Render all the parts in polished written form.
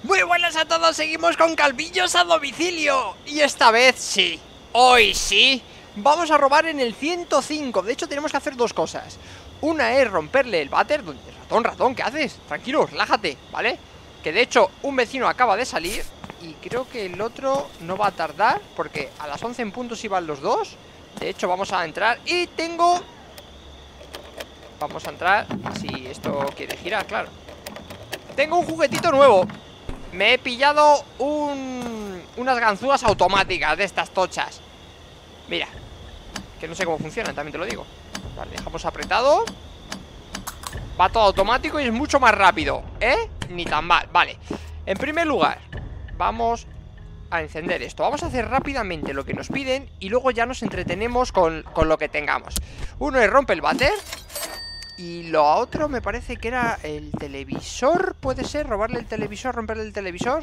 Muy buenas a todos, seguimos con Calvillos a domicilio. Y esta vez sí, hoy sí, vamos a robar en el 105. De hecho tenemos que hacer dos cosas. Una es romperle el váter. Ratón, ¿qué haces? Tranquilo, relájate, ¿vale? Que de hecho un vecino acaba de salir y creo que el otro no va a tardar, porque a las 11 en puntos iban los dos. De hecho vamos a entrar y tengo... Vamos a entrar, si esto quiere girar, claro. Tengo un juguetito nuevo. Me he pillado unas ganzúas automáticas de estas tochas. Mira, que no sé cómo funcionan, también te lo digo. Vale, dejamos apretado. Va todo automático y es mucho más rápido, ¿eh? Ni tan mal, vale. En primer lugar, vamos a encender esto. Vamos a hacer rápidamente lo que nos piden y luego ya nos entretenemos con lo que tengamos. Uno es rompe el váter. Y lo otro me parece que era el televisor. ¿Puede ser? ¿Robarle el televisor? ¿Romperle el televisor?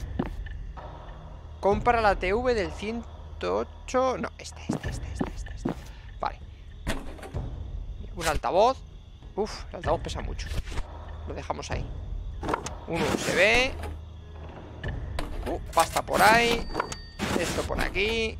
Compra la TV del 108. No, esta. Vale. Un altavoz. Uf, el altavoz pesa mucho. Lo dejamos ahí. Un USB. Pasta por ahí. Esto por aquí.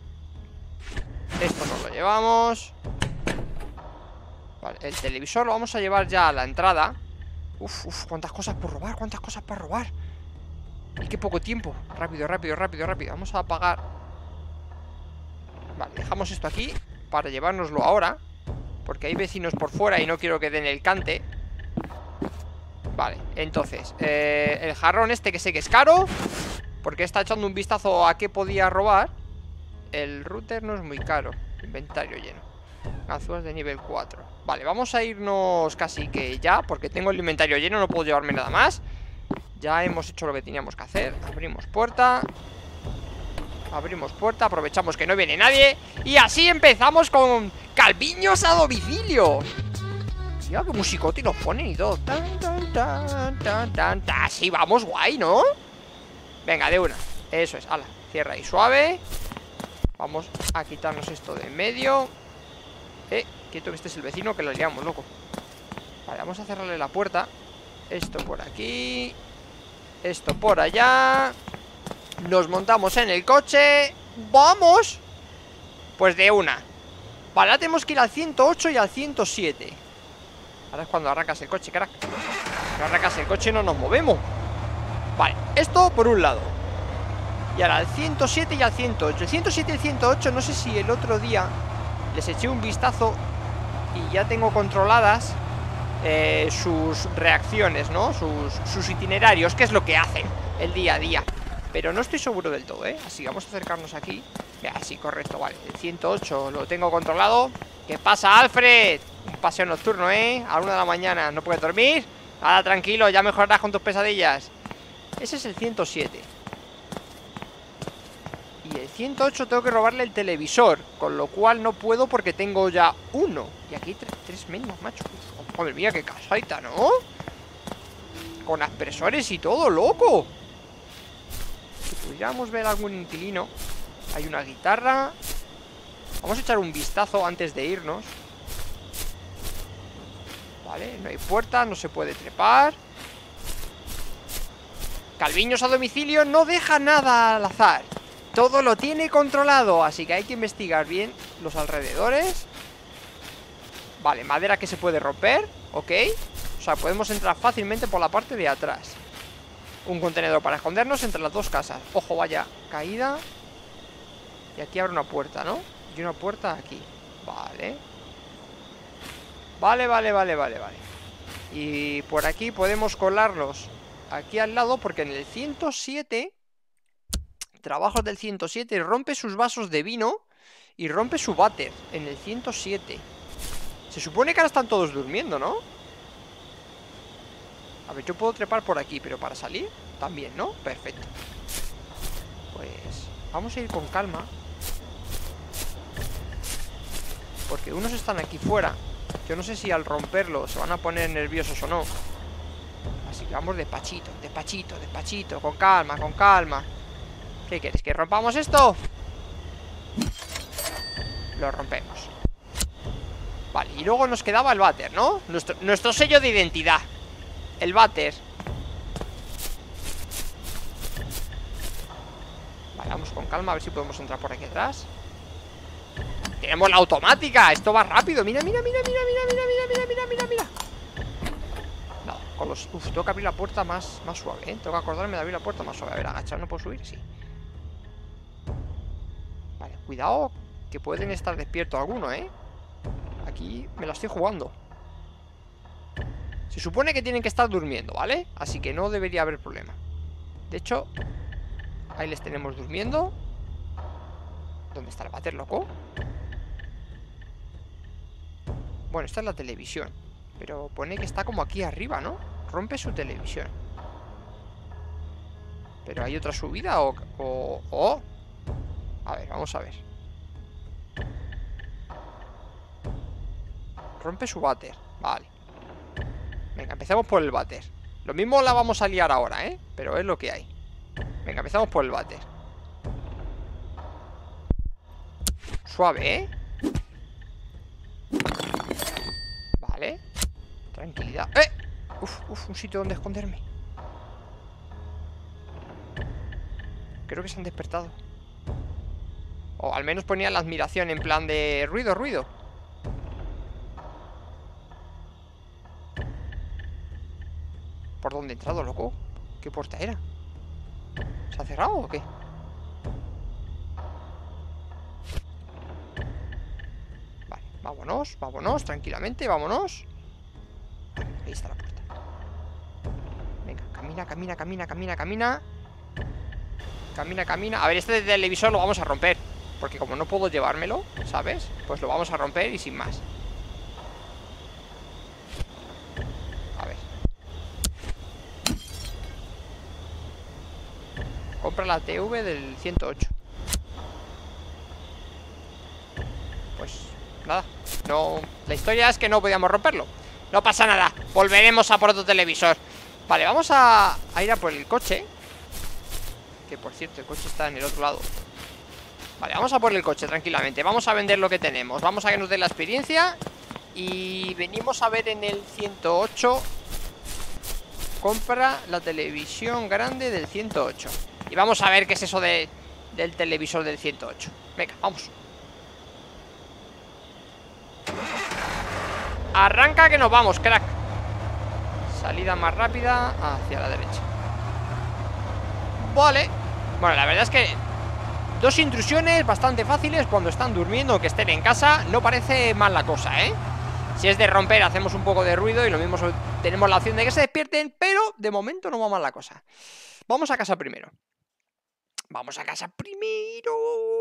Esto nos lo llevamos. Vale, el televisor lo vamos a llevar ya a la entrada. Uf, cuántas cosas por robar, cuántas cosas para robar. Y qué poco tiempo. Rápido. Vamos a apagar. Vale, dejamos esto aquí para llevárnoslo ahora, porque hay vecinos por fuera y no quiero que den el cante. Vale, entonces el jarrón este que sé que es caro, porque está echando un vistazo a qué podía robar. El router no es muy caro. Inventario lleno. Ganzúas de nivel 4. Vale, vamos a irnos casi que ya, porque tengo el inventario lleno, no puedo llevarme nada más. Ya hemos hecho lo que teníamos que hacer. Abrimos puerta, aprovechamos que no viene nadie. Y así empezamos con Calviños a domicilio. Mira qué musicote nos ponen y todo. Así vamos, guay, ¿no? Venga, de una. Eso es, ala, cierra ahí suave. Vamos a quitarnos esto de en medio. Quieto, que este es el vecino, que lo liamos, loco. Vale, vamos a cerrarle la puerta. Esto por aquí, esto por allá. Nos montamos en el coche. ¡Vamos! Pues de una. Vale, ahora tenemos que ir al 108 y al 107. Ahora es cuando arrancas el coche, crack. Cuando arrancas el coche no nos movemos. Vale, esto por un lado. Y ahora al 107 y al 108. El 107 y el 108, no sé si el otro día les eché un vistazo y ya tengo controladas sus reacciones, ¿no? Sus itinerarios, qué es lo que hacen el día a día. Pero no estoy seguro del todo, ¿eh? Así, vamos a acercarnos aquí. Mira, sí, correcto, vale. El 108 lo tengo controlado. ¿Qué pasa, Alfred? Un paseo nocturno, ¿eh? A la 1 de la mañana, ¿no puedes dormir? Nada, tranquilo, ya mejorarás con tus pesadillas. Ese es el 107. Y el 108 tengo que robarle el televisor, con lo cual no puedo porque tengo ya uno. Y aquí hay tres menos, macho. Uf, madre mía, qué casaita, ¿no? Con aspersores y todo, loco. Si pudiéramos ver algún inquilino. Hay una guitarra. Vamos a echar un vistazo antes de irnos. Vale, no hay puerta, no se puede trepar. Calviños a domicilio no deja nada al azar. Todo lo tiene controlado, así que hay que investigar bien los alrededores. Vale, madera que se puede romper, ok. O sea, podemos entrar fácilmente por la parte de atrás. Un contenedor para escondernos entre las dos casas. Ojo, vaya, caída. Y aquí abre una puerta, ¿no? Y una puerta aquí. Vale. Vale. Y por aquí podemos colarlos aquí al lado, porque en el 107... Trabajos del 107, rompe sus vasos de vino y rompe su váter en el 107. Se supone que ahora están todos durmiendo, ¿no? A ver, yo puedo trepar por aquí, pero para salir también, ¿no? Perfecto. Pues vamos a ir con calma, porque unos están aquí fuera. Yo no sé si al romperlo se van a poner nerviosos o no. Así que vamos despachito, con calma. ¿Qué quieres? ¿Que rompamos esto? Lo rompemos. Vale, y luego nos quedaba el váter, ¿no? Nuestro sello de identidad. El váter. vamos con calma, a ver si podemos entrar por aquí atrás. Tenemos la automática, esto va rápido. Mira, mira, mira, mira, mira, mira, mira, mira, mira, mira. No, con los... Uf, tengo que abrir la puerta más suave, ¿eh? Tengo que acordarme de abrir la puerta más suave. A ver, agachado, ¿no puedo subir? Sí. Vale, cuidado, que pueden estar despiertos algunos, ¿eh? Aquí me la estoy jugando. Se supone que tienen que estar durmiendo, ¿vale? Así que no debería haber problema. De hecho, ahí les tenemos durmiendo. ¿Dónde está el váter, loco? Bueno, esta es la televisión. Pero pone que está como aquí arriba, ¿no? Rompe su televisión. ¿Pero hay otra subida o...? A ver, vamos a ver. Rompe su váter, vale. Venga, empecemos por el váter. Lo mismo la vamos a liar ahora, ¿eh? Pero es lo que hay. Venga, empezamos por el váter. Suave, ¿eh? Vale. Tranquilidad. ¡Eh! Uf, un sitio donde esconderme. Creo que se han despertado. O al menos ponía la admiración en plan de ruido, ruido. ¿Por dónde he entrado, loco? ¿Qué puerta era? ¿Se ha cerrado o qué? Vale, vámonos, vámonos, tranquilamente, vámonos. Ahí está la puerta. Venga, camina, camina, camina, camina, camina. Camina, camina. A ver, este televisor lo vamos a romper, porque como no puedo llevármelo, ¿sabes? Pues lo vamos a romper y sin más. A ver. Compra la TV del 108. Pues nada, no. La historia es que no podíamos romperlo. No pasa nada, volveremos a por otro televisor. Vale, vamos a ir a por el coche. Que por cierto, el coche está en el otro lado. Vale, vamos a por el coche tranquilamente. Vamos a vender lo que tenemos. Vamos a que nos dé la experiencia. Y venimos a ver en el 108. Compra la televisión grande del 108. Y vamos a ver qué es eso del televisor del 108. Venga, vamos. Arranca que nos vamos, crack. Salida más rápida hacia la derecha. Vale. Bueno, la verdad es que dos intrusiones bastante fáciles cuando están durmiendo o que estén en casa. No parece mal la cosa, ¿eh? Si es de romper, hacemos un poco de ruido y lo mismo tenemos la opción de que se despierten, pero de momento no va mal la cosa. Vamos a casa primero. Vamos a casa primero.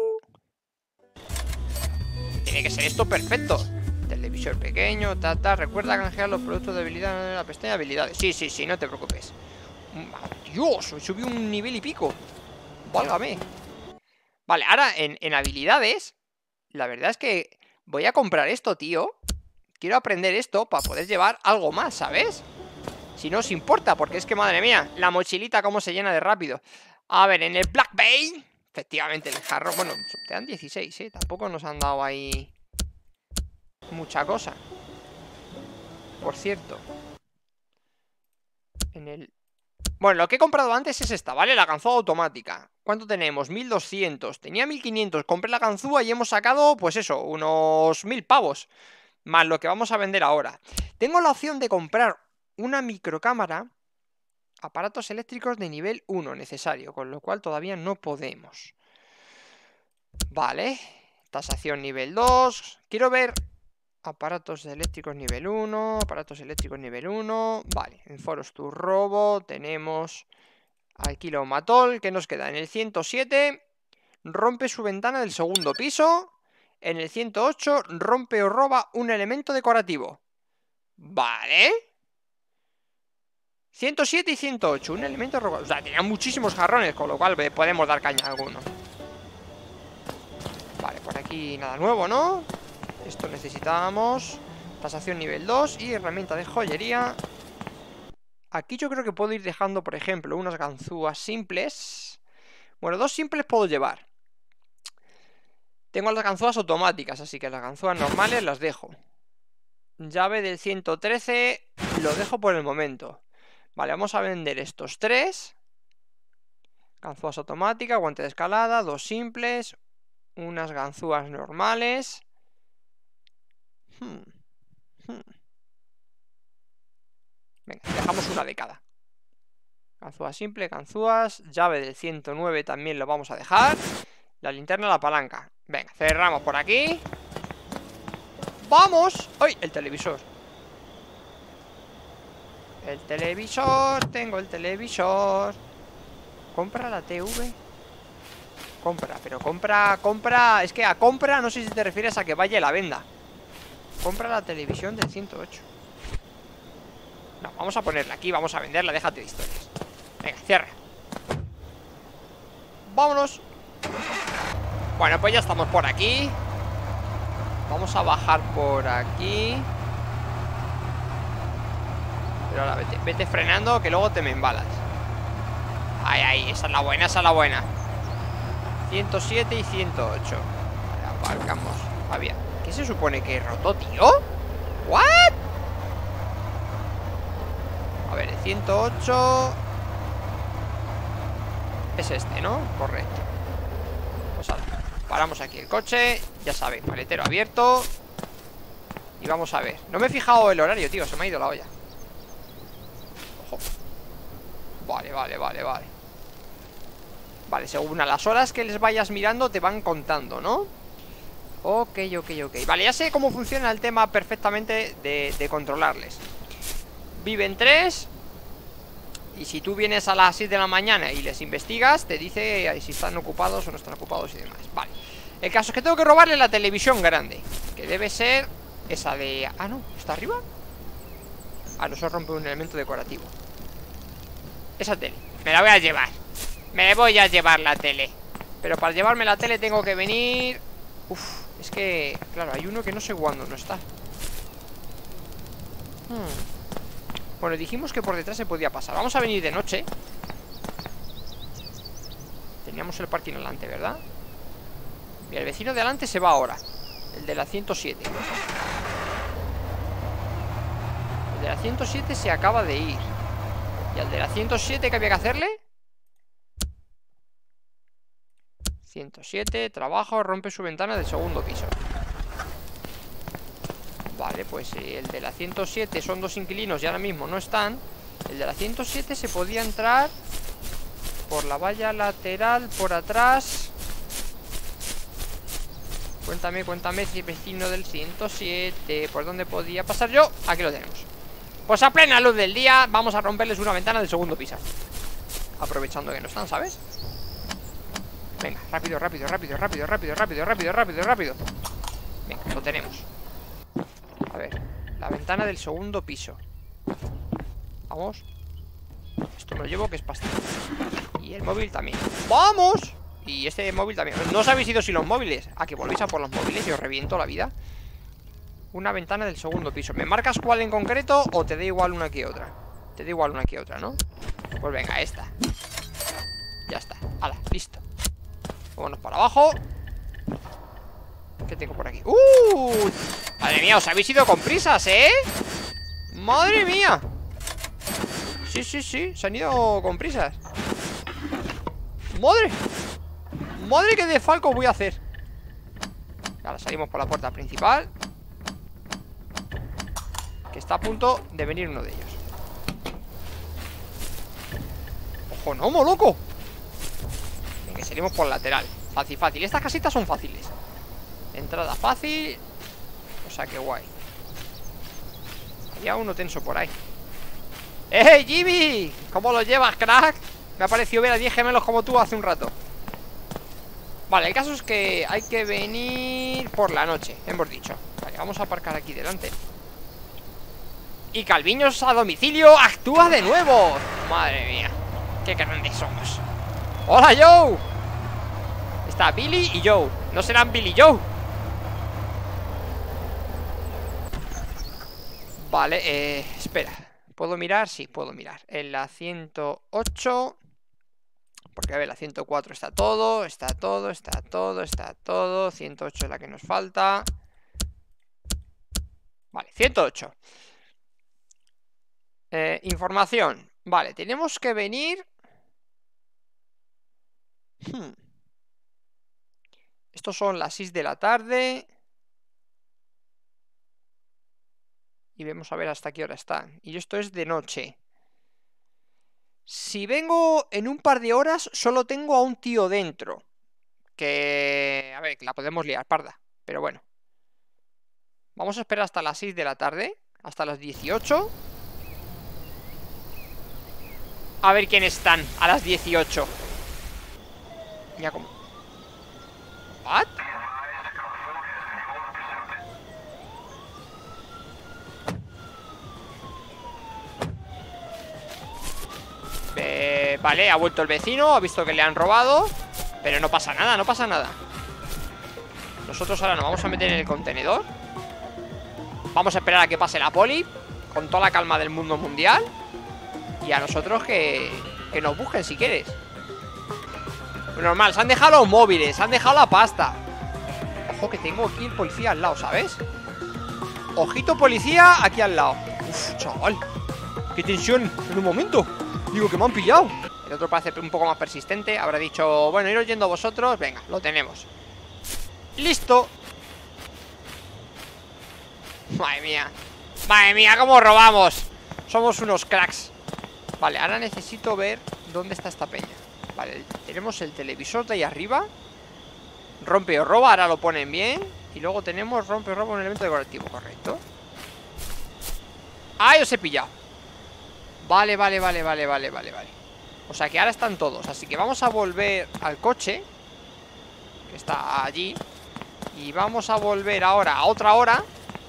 Tiene que ser esto perfecto. Televisor pequeño, recuerda canjear los productos de habilidad en la pestaña de habilidades. Sí, no te preocupes. Dios, subí un nivel y pico. Válgame. Vale, ahora en habilidades, la verdad es que voy a comprar esto, tío. Quiero aprender esto para poder llevar algo más, ¿sabes? Si no os importa, porque es que, madre mía, la mochilita cómo se llena de rápido. A ver, en el Black Bay, efectivamente, el jarro. Bueno, te dan 16, ¿eh? Tampoco nos han dado ahí mucha cosa. Por cierto, en el... Bueno, lo que he comprado antes es esta, ¿vale? La ganzúa automática. ¿Cuánto tenemos? 1200. Tenía 1500. Compré la ganzúa y hemos sacado, pues eso, unos 1000 pavos. Más lo que vamos a vender ahora. Tengo la opción de comprar una microcámara. Aparatos eléctricos de nivel 1 necesario, con lo cual todavía no podemos. Vale. Tasación nivel 2. Quiero ver aparatos eléctricos nivel 1. Aparatos eléctricos nivel 1. Vale, en foros tu robo tenemos alquila un matol. ¿Qué nos queda? En el 107 rompe su ventana del segundo piso. En el 108 rompe o roba un elemento decorativo. Vale. 107 y 108, un elemento robado. O sea, tenía muchísimos jarrones, con lo cual podemos dar caña a alguno. Vale, por aquí nada nuevo, ¿no? Esto necesitábamos. Tasación nivel 2 y herramienta de joyería. Aquí yo creo que puedo ir dejando, por ejemplo, unas ganzúas simples. Bueno, dos simples puedo llevar. Tengo las ganzúas automáticas, así que las ganzúas normales las dejo. Llave del 113 lo dejo por el momento. Vale, vamos a vender estos tres. Ganzúas automáticas, guante de escalada, 2 simples, unas ganzúas normales. Venga, dejamos una de cada. Ganzúas simple, ganzúas. Llave del 109 también lo vamos a dejar. La linterna, la palanca. Venga, cerramos por aquí. ¡Vamos! ¡Ay! El televisor. El televisor, tengo el televisor. Compra la TV. Compra, pero compra. Es que a compra no sé si te refieres a que vaya y la venda. Compra la televisión del 108. No, vamos a ponerla aquí, vamos a venderla, déjate de historias. Venga, cierra. Vámonos. Bueno, pues ya estamos por aquí. Vamos a bajar por aquí. Pero ahora vete frenando, que luego te me embalas. Ahí, ahí, esa es la buena, esa es la buena. 107 y 108. Vale, aparcamos. Había. ¿Qué se supone que he roto, tío? ¿What? A ver, el 108 es este, ¿no? Correcto. Pues ahora, paramos aquí el coche. Ya sabéis, maletero abierto. Y vamos a ver. No me he fijado el horario, tío, se me ha ido la olla. Ojo. Vale, vale, vale, vale. Vale, según a las horas que les vayas mirando te van contando, ¿no? Ok, ok, ok. Vale, ya sé cómo funciona el tema perfectamente de controlarles. Viven 3. Y si tú vienes a las 6 de la mañana y les investigas, te dice si están ocupados o no están ocupados y demás. Vale. El caso es que tengo que robarle la televisión grande, que debe ser esa de... Ah, no, ¿está arriba? Ah, no, eso rompe un elemento decorativo. Esa tele, me la voy a llevar. Me voy a llevar la tele. Pero para llevarme la tele tengo que venir... Uf, es que... Claro, hay uno que no sé cuándo no está. Bueno, dijimos que por detrás se podía pasar. Vamos a venir de noche. Teníamos el parking delante, ¿verdad? Mira, el vecino de delante se va ahora. El de la 107. El de la 107 se acaba de ir. ¿Y al de la 107 qué había que hacerle? 107, trabajo, rompe su ventana del segundo piso. Vale, pues el de la 107 son 2 inquilinos y ahora mismo no están. El de la 107 se podía entrar por la valla lateral, por atrás. Cuéntame, cuéntame, si vecino del 107, ¿por dónde podía pasar yo? Aquí lo tenemos. Pues a plena luz del día vamos a romperles una ventana del segundo piso. Aprovechando que no están, ¿sabes? Venga, rápido, rápido, rápido, rápido, rápido, rápido, rápido, rápido, rápido. Venga, lo tenemos. A ver, la ventana del segundo piso. Vamos. Esto me lo llevo, que es pasta. Y el móvil también. ¡Vamos! Y este móvil también. No os habéis ido sin los móviles. ¿A que volvéis a por los móviles y os reviento la vida? Una ventana del segundo piso. ¿Me marcas cuál en concreto o te da igual una que otra? Te da igual una que otra, ¿no? Pues venga, esta. Ya está, hala, listo. Vámonos para abajo. ¿Qué tengo por aquí? Madre mía, os habéis ido con prisas, ¿eh? Madre mía. Sí, sí, sí, se han ido con prisas. Madre. Madre, que de falco voy a hacer. Ahora salimos por la puerta principal, que está a punto de venir uno de ellos. ¡Ojo, no, loco! Venga, salimos por el lateral. Fácil, fácil. Estas casitas son fáciles. Entrada fácil. O sea, que guay. Había uno tenso por ahí. ¡Hey, Jimmy! ¿Cómo lo llevas, crack? Me ha parecido ver a 10 gemelos como tú hace un rato. Vale, el caso es que hay que venir por la noche, hemos dicho. Vale, vamos a aparcar aquí delante. Y Calviños a domicilio actúa de nuevo. Madre mía, qué grandes somos. ¡Hola, Joe! Está Billy y Joe. ¿No serán Billy y Joe? Vale, espera. ¿Puedo mirar? Sí, puedo mirar. En la 108... Porque a ver, la 104 está todo, está todo, está todo, está todo. 108 es la que nos falta. Vale, 108. Información. Vale, tenemos que venir Estos son las 6 de la tarde. Y vamos a ver hasta qué hora están. Y esto es de noche. Si vengo en un par de horas, solo tengo a un tío dentro. Que... a ver, que la podemos liar, parda. Pero bueno. Vamos a esperar hasta las 6 de la tarde. Hasta las 18. A ver quién están a las 18. Ya como... ¿what? Vale, ha vuelto el vecino. Ha visto que le han robado. Pero no pasa nada, no pasa nada. Nosotros ahora nos vamos a meter en el contenedor. Vamos a esperar a que pase la poli, con toda la calma del mundo mundial. Y a nosotros que nos busquen si quieres. Normal, se han dejado los móviles, se han dejado la pasta. Ojo que tengo aquí el policía al lado, ¿sabes? Ojito policía aquí al lado. Uf, chaval, qué tensión en un momento. Digo que me han pillado. El otro parece un poco más persistente. Habrá dicho, bueno, iros yendo vosotros. Venga, lo tenemos. Listo. Madre mía. Madre mía, cómo robamos. Somos unos cracks. Vale, ahora necesito ver dónde está esta peña. Vale, tenemos el televisor de ahí arriba. Rompe o roba, ahora lo ponen bien. Y luego tenemos rompe o roba, un elemento decorativo, correcto. ¡Ah, os he pillado! Vale. O sea que ahora están todos. Así que vamos a volver al coche, que está allí. Y vamos a volver ahora a otra hora.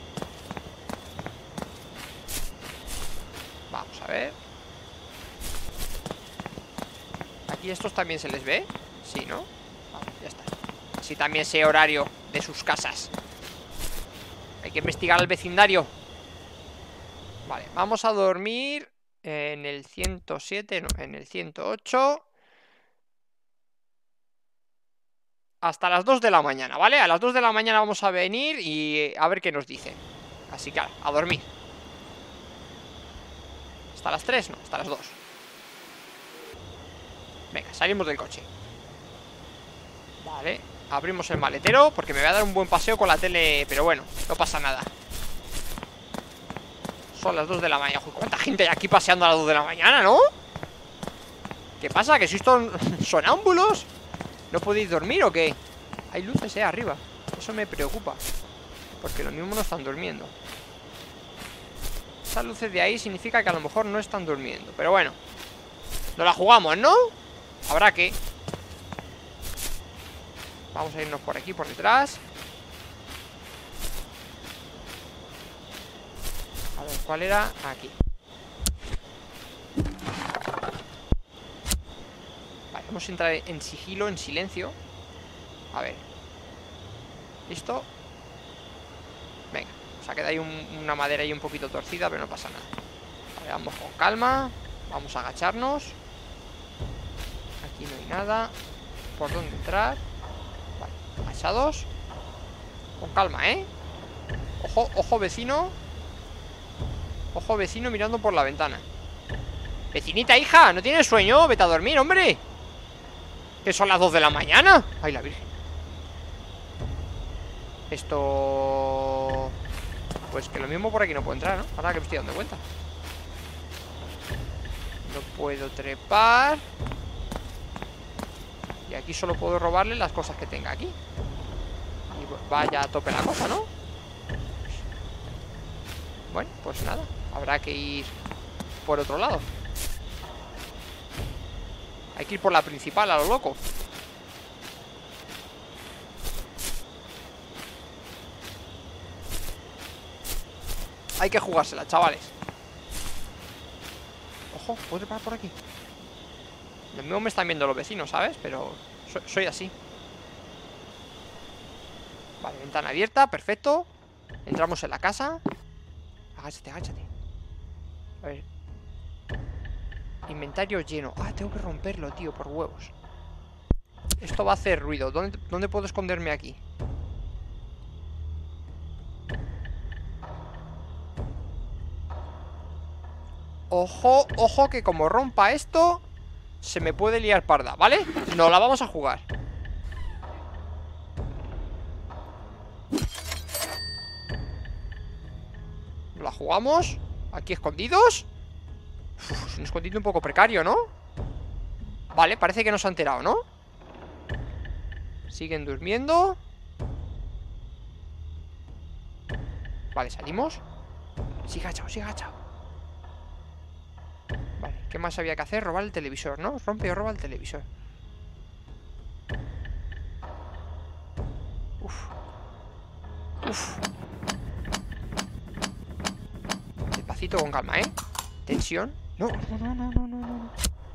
Vamos a ver. Aquí estos también se les ve. Sí, ¿no? Vale, ya está. Así también sé horario de sus casas. Hay que investigar el vecindario. Vale, vamos a dormir en el 107, no, en el 108. Hasta las 2 de la mañana, ¿vale? A las 2 de la mañana vamos a venir y a ver qué nos dicen. Así que, a dormir. ¿Hasta las 3? No, hasta las 2. Venga, salimos del coche. Vale, abrimos el maletero, porque me voy a dar un buen paseo con la tele. Pero bueno, no pasa nada. Son las 2 de la mañana. Uy, ¿cuánta gente hay aquí paseando a las 2 de la mañana, no? ¿Qué pasa? ¿Que sois sonámbulos? ¿No podéis dormir o qué? Hay luces, arriba. Eso me preocupa, porque lo mismo no están durmiendo. Esas luces de ahí significa que a lo mejor no están durmiendo. Pero bueno, nos la jugamos, ¿no? Habrá que... Vamos a irnos por aquí, por detrás. A ver, ¿cuál era? Aquí. Vale, vamos a entrar en sigilo, en silencio. A ver. ¿Listo? Venga, o sea, queda ahí una madera ahí un poquito torcida, pero no pasa nada. Vale, vamos con calma. Vamos a agacharnos. Aquí no hay nada. ¿Por dónde entrar? Vale, agachados. Con calma, ¿eh? Ojo, ojo vecino. Ojo vecino mirando por la ventana. Vecinita, hija, ¿no tienes sueño? Vete a dormir, hombre. Que son las 2 de la mañana. Ay, la virgen. Esto... Pues que lo mismo por aquí no puedo entrar, ¿no? Ahora que me estoy dando cuenta. No puedo trepar. Y aquí solo puedo robarle las cosas que tenga aquí. Y vaya a tope la cosa, ¿no? Bueno, pues nada, habrá que ir por otro lado. Hay que ir por la principal a lo loco. Hay que jugársela, chavales. Ojo, ¿puedo parar por aquí? Lo mismo me están viendo los vecinos, ¿sabes? Pero soy así. Vale, ventana abierta, perfecto. Entramos en la casa. Agáchate, agáchate. A ver. Inventario lleno. Ah, tengo que romperlo, tío, por huevos. Esto va a hacer ruido. ¿Dónde puedo esconderme aquí? Ojo, ojo, que como rompa esto se me puede liar parda, ¿vale? No la vamos a jugar. jugamos. Aquí escondidos. Es un escondite un poco precario, ¿no? Vale, parece que no se ha enterado, ¿no? Siguen durmiendo. Vale, salimos. Sigue agachado, sigue agachado. Vale, ¿qué más había que hacer? Robar el televisor, ¿no? Rompe o roba el televisor. Uf. Uf. Despacito, con calma, ¿eh? Tensión. No, no, no, no, no, no, no.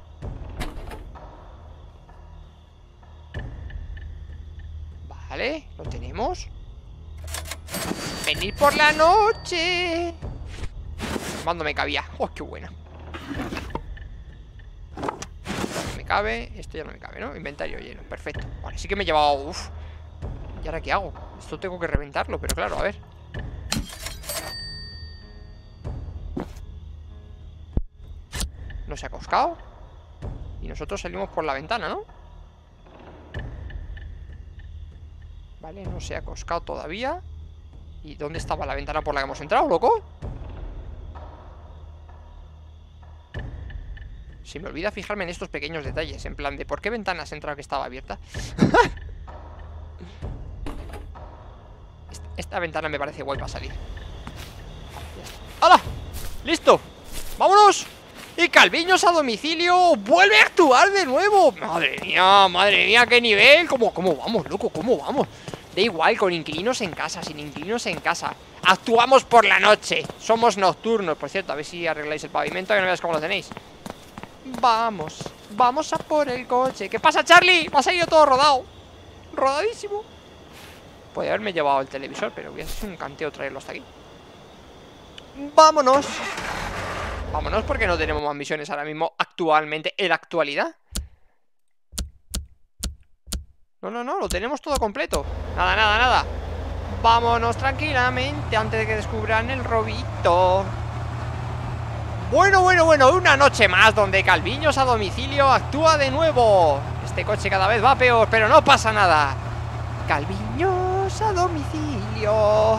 Vale, lo tenemos. Venir por la noche. Cuando me cabía. ¡Oh, qué buena! No me cabe. Esto ya no me cabe, ¿no? Inventario lleno. Perfecto. Vale, sí que me he llevado... Uf. ¿Y ahora qué hago? Esto tengo que reventarlo, pero claro, a ver. No se ha coscado. Y nosotros salimos por la ventana, ¿no? Vale, no se ha coscado todavía. ¿Y dónde estaba la ventana por la que hemos entrado, loco? Se me olvida fijarme en estos pequeños detalles. En plan de, ¿por qué ventana has entrado que estaba abierta? Esta ventana me parece guay para salir. ¡Hala! ¡Listo! ¡Vámonos! Y Calviños a domicilio vuelve a actuar de nuevo. Madre mía, qué nivel. ¿Cómo vamos, loco? ¿Cómo vamos? Da igual, con inquilinos en casa, sin inquilinos en casa. Actuamos por la noche. Somos nocturnos. Por cierto, a ver si arregláis el pavimento, que no veas cómo lo tenéis. Vamos a por el coche. ¿Qué pasa, Charlie? Me ha salido todo rodado. Rodadísimo. Podría haberme llevado el televisor, pero hubiera sido un canteo traerlo hasta aquí. Vámonos. Vámonos porque no tenemos más misiones ahora mismo actualmente, en la actualidad. No, lo tenemos todo completo. Nada. Vámonos tranquilamente antes de que descubran el robito. Bueno, una noche más donde Calviños a domicilio actúa de nuevo. Este coche cada vez va peor, pero no pasa nada. Calviños a domicilio.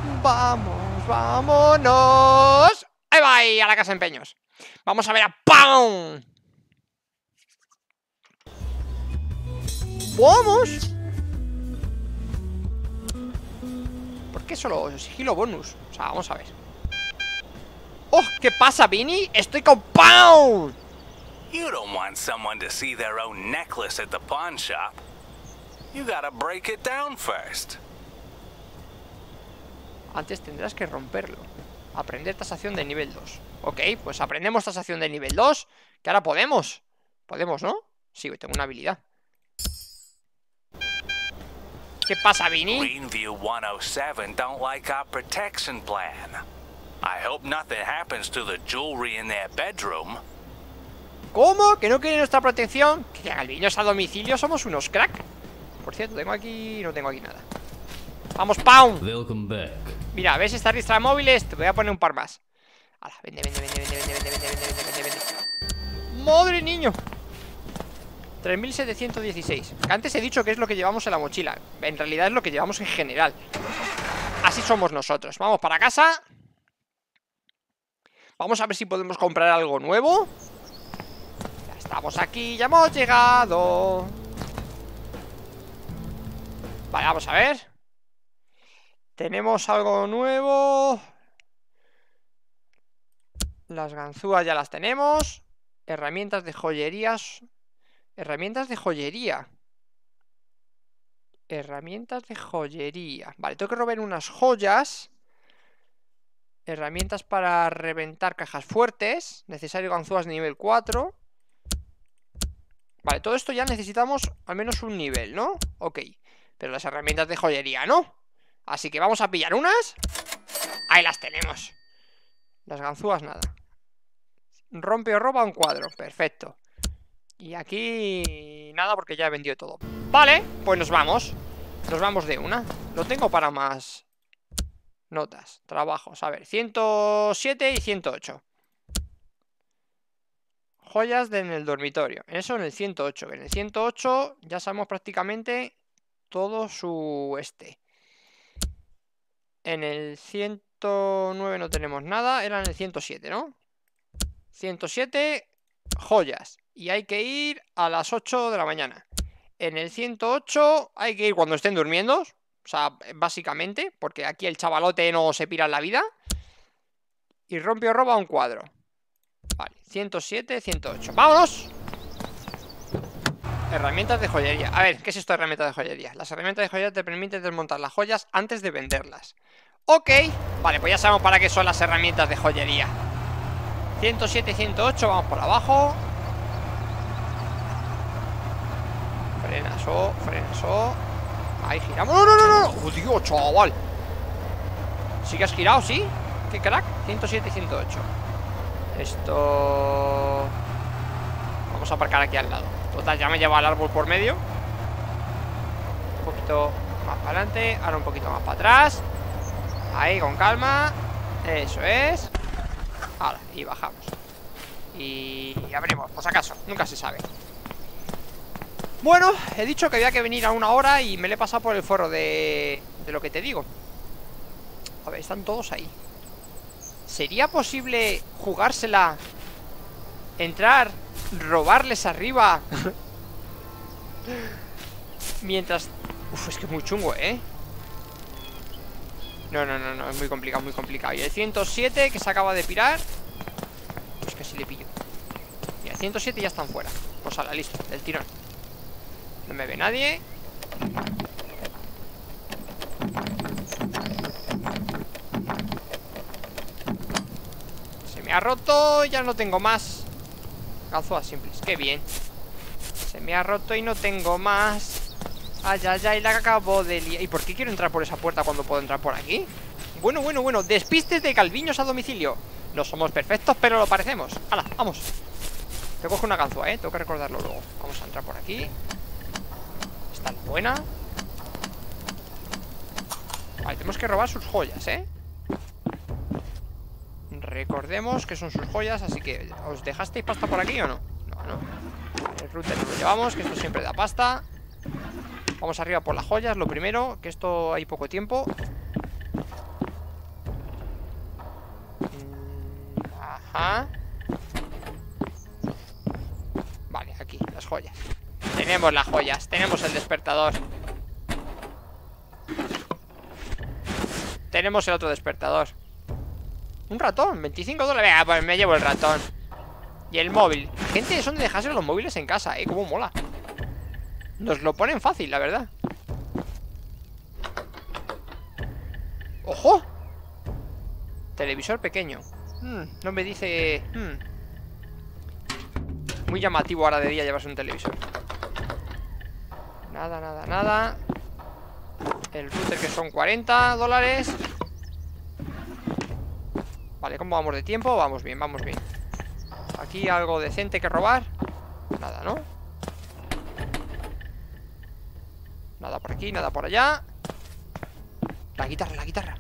Vámonos. Ahí va, a la casa de empeños. Vamos a ver a ¡Pam! ¡Vamos! ¿Por qué solo sigilo bonus? O sea, vamos a ver. ¡Oh! ¿Qué pasa, Vini? ¡Estoy con Pound! You don't want someone to see their own necklace at the pawn shop. You gotta break it down first. Antes tendrás que romperlo. Aprender tasación de nivel 2. Ok, pues aprendemos tasación de nivel 2. Que ahora podemos. Podemos, ¿no? Sí, tengo una habilidad. ¿Qué pasa, Vini? Greenview 107 don't like our protection plan. I hope nothing happens to the jewelry in their bedroom. ¿Cómo? ¿Que no quiere nuestra protección? Que Calviños a domicilio somos unos crack. Por cierto, tengo aquí... No tengo aquí nada. ¡Vamos, Pound! Welcome back. Mira, ¿ves estas distraemóviles? Te voy a poner un par más. ¡Hala! Vende. ¡Madre niño! 3716. Que antes he dicho que es lo que llevamos en la mochila. En realidad es lo que llevamos en general. Así somos nosotros. Vamos para casa. Vamos a ver si podemos comprar algo nuevo. Ya estamos aquí, ya hemos llegado. Vale, vamos a ver. Tenemos algo nuevo. Las ganzúas ya las tenemos. Herramientas de joyerías. Herramientas de joyería. Herramientas de joyería. Vale, tengo que robar unas joyas. Herramientas para reventar cajas fuertes. Necesario ganzúas de nivel 4. Vale, todo esto ya necesitamos al menos un nivel, ¿no? Ok, pero las herramientas de joyería, ¿no? Así que vamos a pillar unas. Ahí las tenemos. Las ganzúas nada. Rompe o roba un cuadro, perfecto. Y aquí nada porque ya he vendido todo. Vale, pues nos vamos. Nos vamos de una. Lo tengo para más notas, trabajos, a ver, 107 y 108. Joyas en el dormitorio. Eso en el 108. En el 108 ya sabemos prácticamente todo su En el 100... 109 no tenemos nada. Era en el 107, ¿no? 107 joyas. Y hay que ir a las 8 de la mañana. En el 108 hay que ir cuando estén durmiendo. O sea, básicamente, porque aquí el chavalote no se pira en la vida. Y rompe o roba un cuadro. Vale, 107, 108. ¡Vámonos! Herramientas de joyería. A ver, ¿qué es esto de herramientas de joyería? Las herramientas de joyería te permiten desmontar las joyas antes de venderlas. Ok, vale, pues ya sabemos para qué son las herramientas de joyería. 107, 108, vamos por abajo. Frenaso, frenaso. Ahí giramos. ¡No, no, no, no! ¡Oh, Dios, chaval! ¿Sí que has girado, sí? ¡Qué crack! 107 y 108. Esto... Vamos a aparcar aquí al lado. Total, ya me lleva al árbol por medio. Un poquito más para adelante. Ahora un poquito más para atrás. Ahí, con calma. Eso es. Ahora, y bajamos. Y abrimos, por si acaso. Nunca se sabe. Bueno, he dicho que había que venir a 1 hora y me le he pasado por el forro de lo que te digo. A ver, están todos ahí. ¿Sería posible jugársela? Entrar, robarles arriba mientras... Uf, es que es muy chungo, ¿eh? No, no, no, no, es muy complicado, muy complicado. Y el 107 que se acaba de pirar. Pues que si le pillo. Mira, el 107 ya están fuera. Pues ala, listo, del tirón. No me ve nadie. Se me ha roto, ya no tengo más. Ganzúas simples, qué bien. Se me ha roto y no tengo más. Ay, ay, ay, la que acabo de liar. ¿Y por qué quiero entrar por esa puerta cuando puedo entrar por aquí? Bueno, bueno, bueno, despistes de calviños a domicilio. No somos perfectos, pero lo parecemos. Hala, vamos. Te cojo una ganzúa, tengo que recordarlo luego. Vamos a entrar por aquí. Esta es buena. Vale, tenemos que robar sus joyas, Recordemos que son sus joyas, así que... ¿Os dejasteis pasta por aquí o no? No, no. Vale, el router lo llevamos, que esto siempre da pasta. Vamos arriba por las joyas, lo primero. Que esto hay poco tiempo. Ajá. Vale, aquí, las joyas. Tenemos las joyas, tenemos el despertador. Tenemos el otro despertador. Un ratón, 25 dólares. Venga, pues me llevo el ratón. Y el móvil. Gente, son de dejarse los móviles en casa, cómo mola. Nos lo ponen fácil, la verdad. ¡Ojo! Televisor pequeño. No me dice... Muy llamativo ahora de día llevarse un televisor. Nada, nada, nada. El router que son 40 dólares. Vale, ¿cómo vamos de tiempo? Vamos bien, vamos bien. Aquí algo decente que robar. Nada, ¿no? Nada por aquí, nada por allá. La guitarra, la guitarra.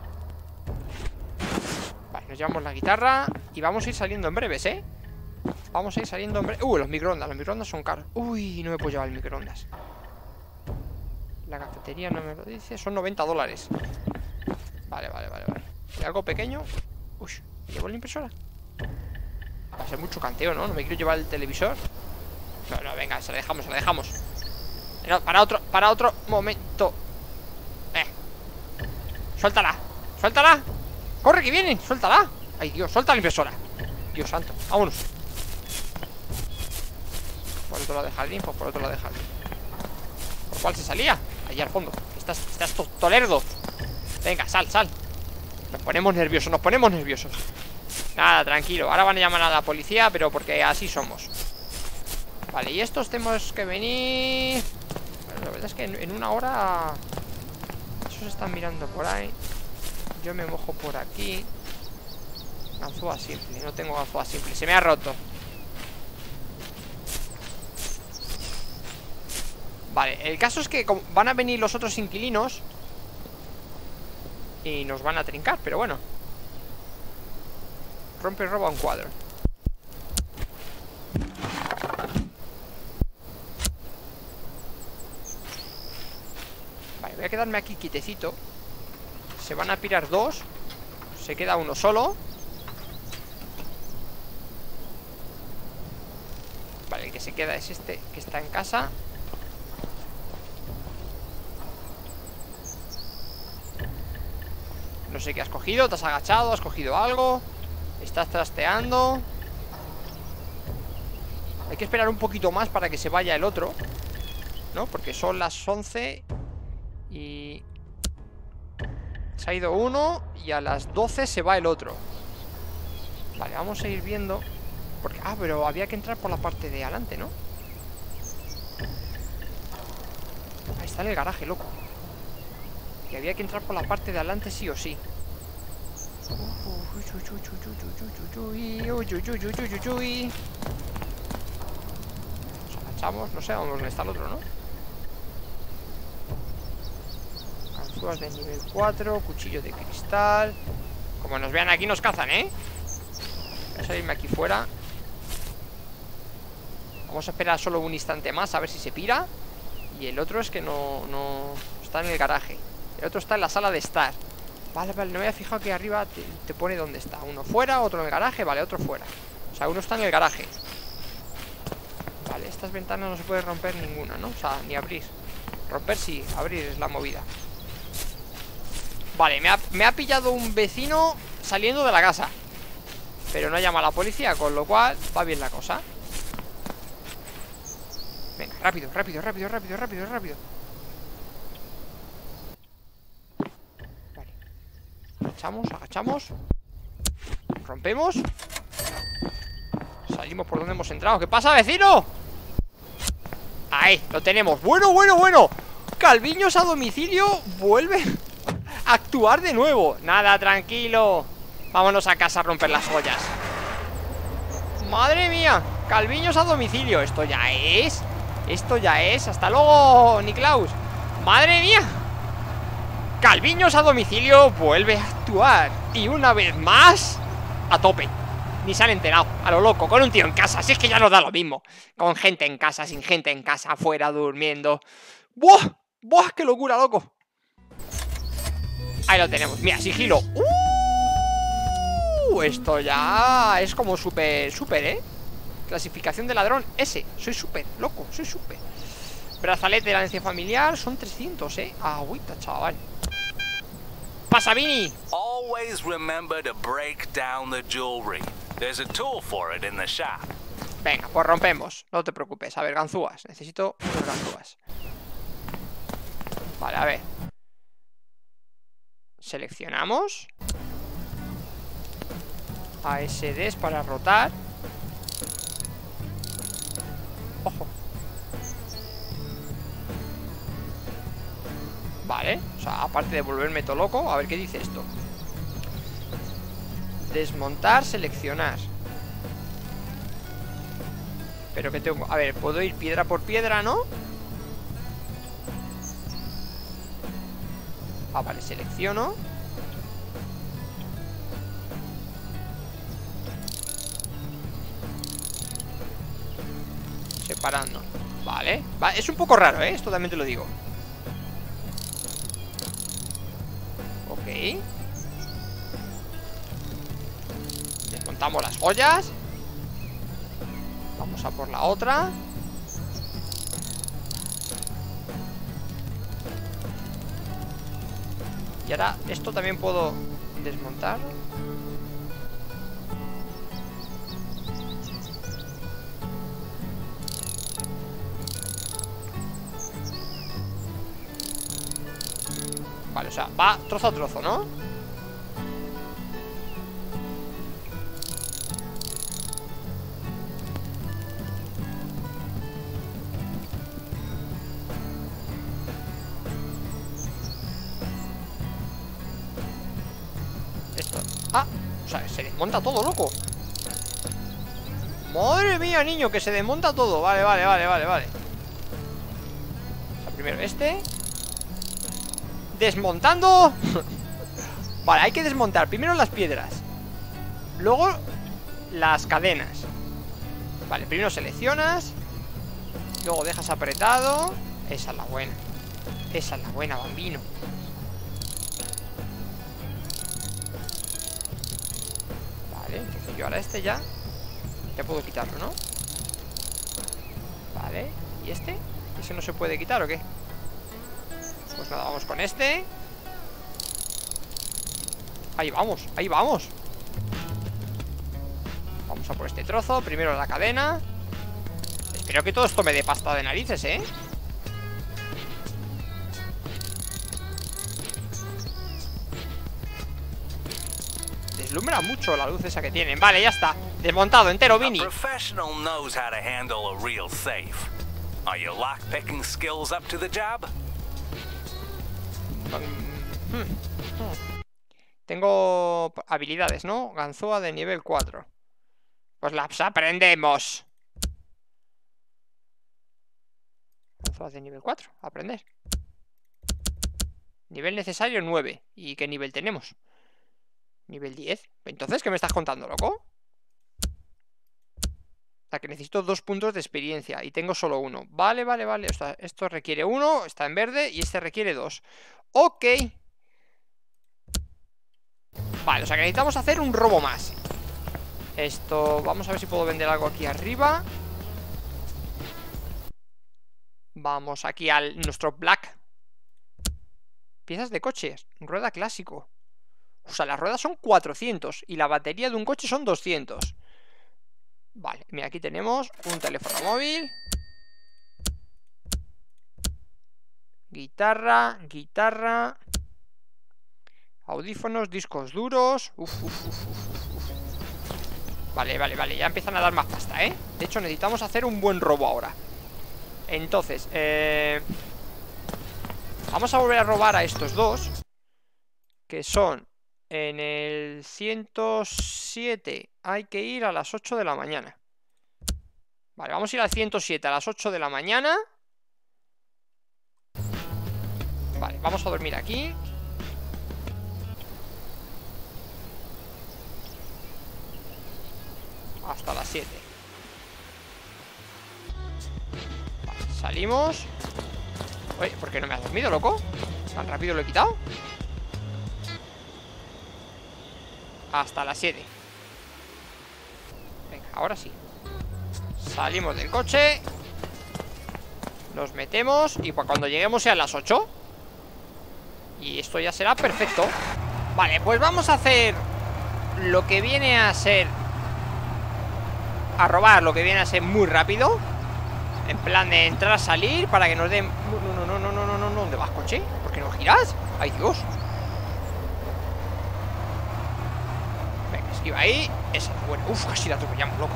Vale, nos llevamos la guitarra. Y vamos a ir saliendo en breves, Vamos a ir saliendo en breves. Los microondas son caros. Uy, no me puedo llevar el microondas. La cafetería no me lo dice. Son 90 dólares. Vale, vale, vale, vale. ¿Y algo pequeño? Uy, ¿me llevo la impresora? Va a ser mucho canteo, ¿no? No me quiero llevar el televisor. No, no, venga, se la dejamos, se la dejamos. No, para otro momento. Suéltala, suéltala. Corre que viene, suéltala. Ay, Dios, suelta la impresora. Dios santo, vámonos. Por otro lado de jardín, pues por otro lado de jardín. ¿Por cuál se salía? Allí al fondo. Estás tolerdo. Venga, sal, sal. Nos ponemos nerviosos, Nada, tranquilo, ahora van a llamar a la policía, pero porque así somos. Vale, y estos tenemos que venir... Bueno, la verdad es que en 1 hora... Esos están mirando por ahí. Yo me mojo por aquí. Ganzúa simple, no tengo ganzúa simple. Se me ha roto. Vale, el caso es que van a venir los otros inquilinos y nos van a trincar, pero bueno. Rompe y roba un cuadro. Vale, voy a quedarme aquí quietecito. Se van a pirar 2. Se queda uno solo. Vale, el que se queda es este, que está en casa. No sé qué has cogido, te has agachado, has cogido algo. Estás trasteando. Hay que esperar un poquito más para que se vaya el otro, ¿no? Porque son las 11 y... se ha ido uno y a las 12 se va el otro. Vale, vamos a ir viendo porque... ah, pero había que entrar por la parte de adelante, ¿no? Ahí está en el garaje, loco. Que había que entrar por la parte de adelante sí o sí. Nos agachamos, no sé dónde está el otro, ¿no? Ganzúas de nivel 4, cuchillo de cristal. Como nos vean aquí nos cazan, ¿eh? Voy a salirme aquí fuera. Vamos a esperar solo un instante más a ver si se pira. Y el otro es que no está en el garaje. El otro está en la sala de estar. Vale, no me había fijado que arriba te pone dónde está. Uno fuera, otro en el garaje, vale, otro fuera. O sea, uno está en el garaje. Vale, estas ventanas no se puede romper ninguna, ¿no? O sea, ni abrir. Romper sí, abrir es la movida. Vale, me ha pillado un vecino saliendo de la casa. Pero no llama a la policía, con lo cual va bien la cosa. Venga, rápido. Agachamos. Rompemos. Salimos por donde hemos entrado. ¿Qué pasa, vecino? Ahí, lo tenemos. Bueno. Calviños a domicilio vuelve a actuar de nuevo. Nada, tranquilo. Vámonos a casa a romper las ollas. Madre mía, Calviños a domicilio. Esto ya es. Hasta luego, Niklaus. Madre mía. Calviños a domicilio vuelve a actuar. Y una vez más, a tope. Ni se han enterado, a lo loco, con un tío en casa. Si es que ya nos da lo mismo. Con gente en casa, sin gente en casa, afuera, durmiendo. ¡Buah! ¡Qué locura, loco! Ahí lo tenemos, mira, sigilo. Esto ya es como súper, ¿eh? Clasificación de ladrón S. Soy súper, loco, soy súper. Brazalete de la herencia familiar. Son 300, agüita, chaval. ¡Pasa, Vini! Always remember to break down the jewelry. There's a tool for it in the shop. Venga, pues rompemos. No te preocupes. A ver, ganzúas. Necesito unas ganzúas. Vale, a ver. Seleccionamos. ASDs para rotar. Ojo. Vale, o sea, aparte de volverme todo loco. A ver qué dice esto. Desmontar, seleccionar. Pero que tengo... a ver, puedo ir piedra por piedra, ¿no? Ah, vale, selecciono. Separando. Vale, es un poco raro, esto también te lo digo. Ok. Desmontamos las joyas. Vamos a por la otra. Y ahora esto también puedo desmontar. Vale, o sea, va trozo a trozo, ¿no? Esto. Ah, o sea, se desmonta todo, loco. Madre mía, niño, que se desmonta todo. Vale. O sea, primero este. Desmontando. Vale, hay que desmontar primero las piedras, luego las cadenas. Vale, primero seleccionas, luego dejas apretado. Esa es la buena. Esa es la buena, bambino. Y yo ahora este ya puedo quitarlo, ¿no? Vale, ¿y este? ¿Ese no se puede quitar o qué? Pues nada, vamos con este. Ahí vamos, ahí vamos. Vamos a por este trozo. Primero la cadena. Espero que todo esto me dé pasta de narices, ¿eh? Deslumbra mucho la luz esa que tienen. Vale, ya está. Desmontado entero, Vini. A professional knows how to handle a real safe. Are your lockpicking skills up to the job? Tengo habilidades, ¿no? Ganzúa de nivel 4. Pues las aprendemos. Ganzúa de nivel 4, aprender. Nivel necesario 9. ¿Y qué nivel tenemos? Nivel 10. Entonces, ¿qué me estás contando, loco? O sea, que necesito 2 puntos de experiencia y tengo solo 1. Vale, vale, vale. O sea, esto requiere 1, está en verde, y este requiere 2. Ok. Vale, o sea que necesitamos hacer un robo más. Esto, vamos a ver si puedo vender algo aquí arriba. Vamos aquí al nuestro black. Piezas de coches, rueda clásico. O sea, las ruedas son 400 y la batería de un coche son 200. Vale, mira, aquí tenemos un teléfono móvil. Guitarra, guitarra. Audífonos, discos duros. Vale, vale, vale, ya empiezan a dar más pasta, ¿eh? De hecho, necesitamos hacer un buen robo ahora. Entonces, vamos a volver a robar a estos dos, que son en el 107. Hay que ir a las 8 de la mañana. Vale, vamos a ir al 107 a las 8 de la mañana. Vale, vamos a dormir aquí. Hasta las 7. Vale, salimos. Oye, ¿por qué no me has dormido, loco? ¿Tan rápido lo he quitado? Hasta las 7. Venga, ahora sí. Salimos del coche. Nos metemos. Y cuando lleguemos sean las 8. Y esto ya será perfecto. Vale, pues vamos a hacer lo que viene a ser, a robar lo que viene a ser muy rápido. En plan de entrar, salir, para que nos den... No, ¿dónde vas, coche? ¿Por qué no giras? ¡Ay, Dios! Venga, esquiva ahí. Esa es buena. Uf, casi la atropellamos, loco.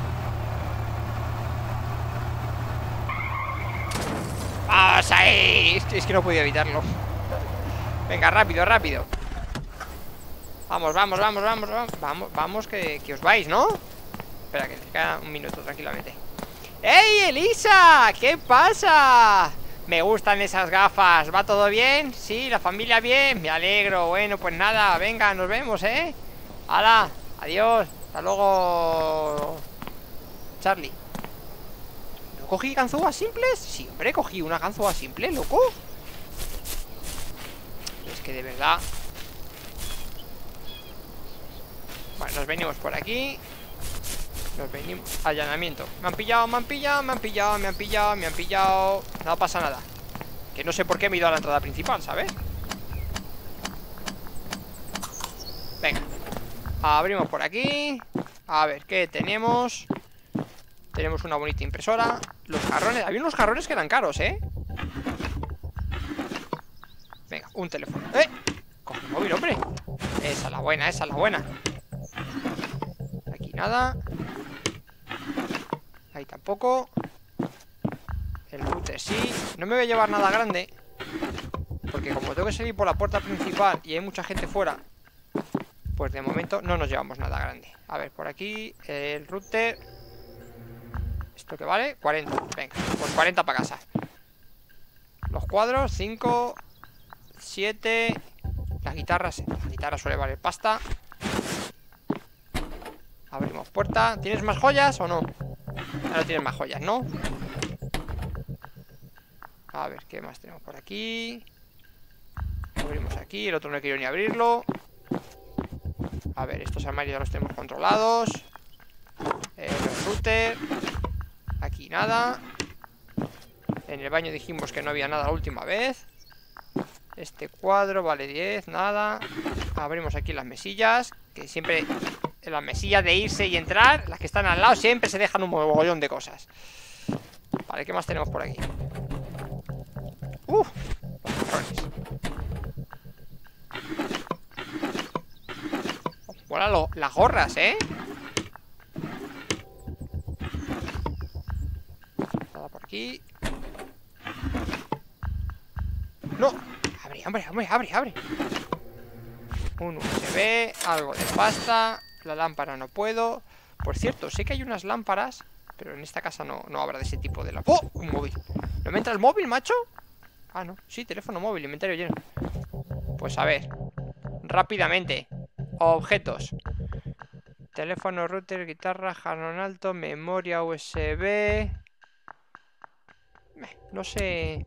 ¡Vamos ahí! Es que no podía evitarlo. Venga, rápido, rápido. Vamos, vamos, vamos, vamos, vamos. Vamos, que os vais, ¿no? Espera, que te queda un minuto, tranquilamente. ¡Ey, Elisa! ¿Qué pasa? Me gustan esas gafas. ¿Va todo bien? Sí, la familia bien. Me alegro. Bueno, pues nada, venga, nos vemos, ¿eh? ¡Hala! Adiós. Hasta luego, Charlie. ¿No cogí ganzúas simples? Sí, hombre, cogí una ganzúa simple, loco. Es que de verdad. Bueno, nos venimos por aquí. Nos venimos. Allanamiento. Me han pillado, me han pillado, me han pillado, me han pillado, me han pillado. No pasa nada. Que no sé por qué me he ido a la entrada principal, ¿sabes? Venga. Abrimos por aquí. A ver, ¿qué tenemos? Tenemos una bonita impresora. Los jarrones. Había unos jarrones que eran caros, ¿eh? Venga, un teléfono. ¡Eh! Coge el móvil, hombre. Esa es la buena, esa es la buena. Aquí nada. Ahí tampoco. El router sí. No me voy a llevar nada grande, porque como tengo que salir por la puerta principal y hay mucha gente fuera, pues de momento no nos llevamos nada grande. A ver, por aquí el router. ¿Esto qué vale? 40. Venga, pues 40 para casa. Los cuadros, 5, 7. Las guitarras. La guitarra suele valer pasta. Abrimos puerta. ¿Tienes más joyas o no? Ahora tienes más joyas, ¿no? A ver, ¿qué más tenemos por aquí? Abrimos aquí. El otro no quiero ni abrirlo. A ver, estos armarios ya los tenemos controlados. router. Aquí nada. En el baño dijimos que no había nada la última vez. Este cuadro vale 10, nada. Abrimos aquí las mesillas, que siempre en las mesillas de irse y entrar, las que están al lado siempre se dejan un mogollón de cosas. Vale, ¿qué más tenemos por aquí? Los patrones. Mola las gorras, ¿eh? Nada por aquí. ¡No! ¡Abre, hombre, hombre, abre, abre! Un USB, algo de pasta. La lámpara no puedo. Por cierto, sé que hay unas lámparas, pero en esta casa no habrá de ese tipo de lámparas. ¡Oh! Un móvil. ¿No me entra el móvil, macho? Ah, no. Sí, teléfono móvil, inventario lleno. Pues a ver. Rápidamente. Objetos. Teléfono, router, guitarra, jalón alto, memoria USB. No sé.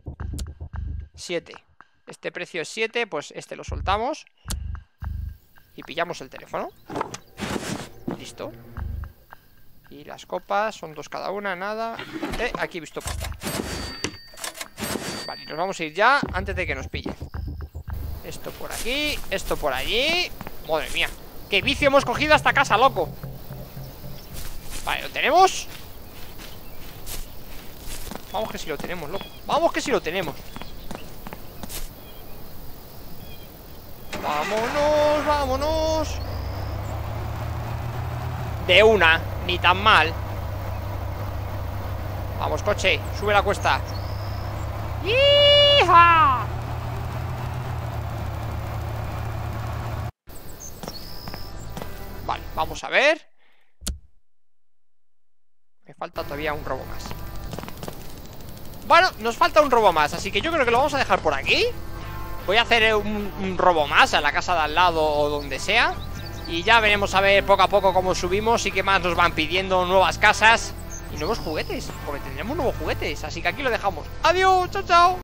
7. Este precio es 7, pues este lo soltamos. Y pillamos el teléfono. Listo. Y las copas son 2 cada una, nada. Aquí he visto pasta. Vale, nos vamos a ir ya antes de que nos pille. Esto por aquí, esto por allí. Madre mía, qué vicio hemos cogido a esta casa, loco. Vale, ¿lo tenemos? Vamos que si lo tenemos, loco. Vamos que si lo tenemos. Vámonos, vámonos. De una, ni tan mal. Vamos, coche, sube la cuesta. ¡Hija! Vale, vamos a ver. Me falta todavía un robo más. Bueno, nos falta un robo más, así que yo creo que lo vamos a dejar por aquí. Voy a hacer un robo más a la casa de al lado o donde sea. Y ya veremos a ver poco a poco cómo subimos y qué más nos van pidiendo, nuevas casas y nuevos juguetes, porque tendremos nuevos juguetes. Así que aquí lo dejamos. Adiós, chao, chao.